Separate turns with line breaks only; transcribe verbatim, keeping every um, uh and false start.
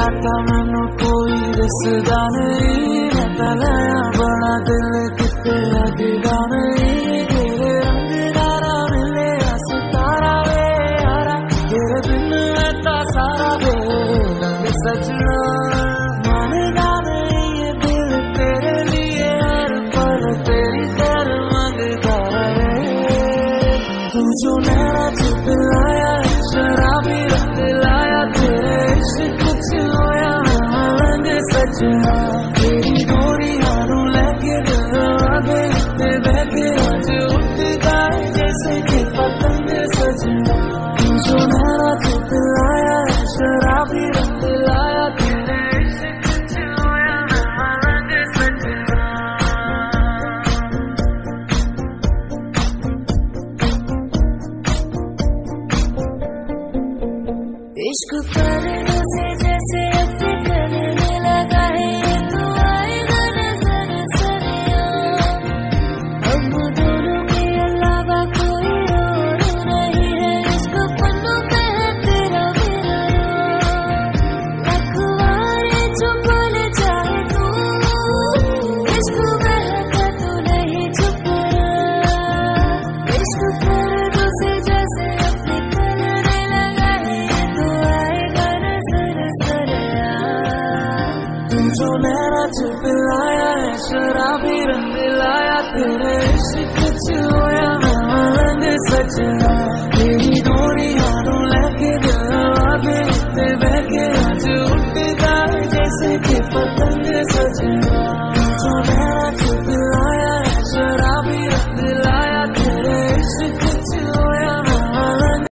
था मैनू कोई दसदा नहीं, मैं तां लाया बड़ा दिल किते लगदा नहीं। तेरे रंग दारा मिले सितारा वे यारा, तेरे बिन मैं तां सारा वे रंग सजना। मानदा नहीं ये दिल तेरे लिए हर पल तेरी खैर मंगदा रहे। तू जो नैना च पिलाया शराबी रंग लाया, तेरे इश्क च होया मलंग सजना। तेरी गोरियां नू लेके दिल आगे ते बहके अज उठदा है जैसे कि पतंग सजना। तू जो नैना च पिलाया शराबी रंग लाया, तेरे इश्क च होया मलंग सजना। इश्क करने से जैसे ऐसे करने लगा है, तो आएगा नजर सरिया। हम दोनों के अलावा कोई और नहीं है, इश्क पन्नों पे है तेरा मेरा। अखबारें छुपा ले चाहे तू, इश्क बहका तू नहीं छुप रहा। इश्क करने से जैसे ऐसे करने लगा है, तो आएगा नजर सरिया। तू जो नैना च पिलाया है शराबी रंग लाया, तेरे इश्क च होया मैं मलंग सजना। तेरी